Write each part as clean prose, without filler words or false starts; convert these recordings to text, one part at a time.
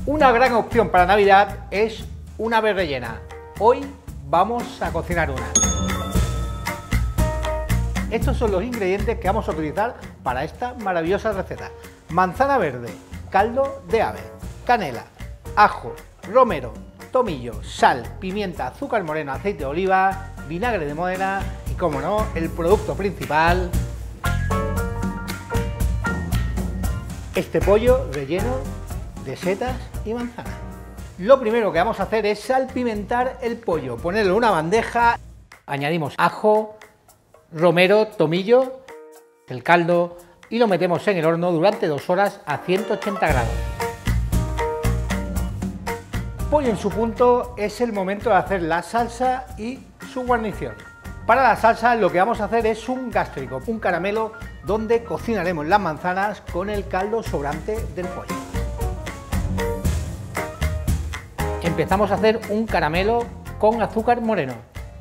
Una gran opción para Navidad es una ave rellena. Hoy vamos a cocinar una. Estos son los ingredientes que vamos a utilizar para esta maravillosa receta. Manzana verde, caldo de ave, canela, ajo, romero, tomillo, sal, pimienta, azúcar moreno, aceite de oliva, vinagre de Módena y, como no, el producto principal, este pollo relleno de setas y manzana. Lo primero que vamos a hacer es salpimentar el pollo, ponerlo en una bandeja, añadimos ajo, romero, tomillo, el caldo y lo metemos en el horno durante 2 horas a 180 grados. Pollo en su punto, es el momento de hacer la salsa y su guarnición. Para la salsa lo que vamos a hacer es un gástrico, un caramelo donde cocinaremos las manzanas con el caldo sobrante del pollo. Empezamos a hacer un caramelo con azúcar moreno.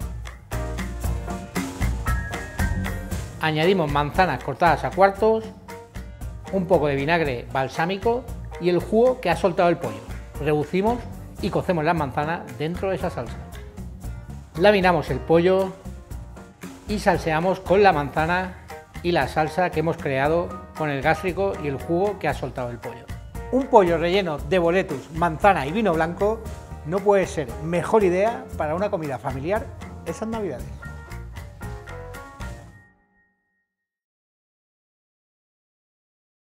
Añadimos manzanas cortadas a cuartos, un poco de vinagre balsámico y el jugo que ha soltado el pollo. Reducimos y cocemos las manzanas dentro de esa salsa. Laminamos el pollo y salseamos con la manzana y la salsa que hemos creado con el gástrico y el jugo que ha soltado el pollo. Un pollo relleno de boletus, manzana y vino blanco no puede ser mejor idea para una comida familiar esas Navidades.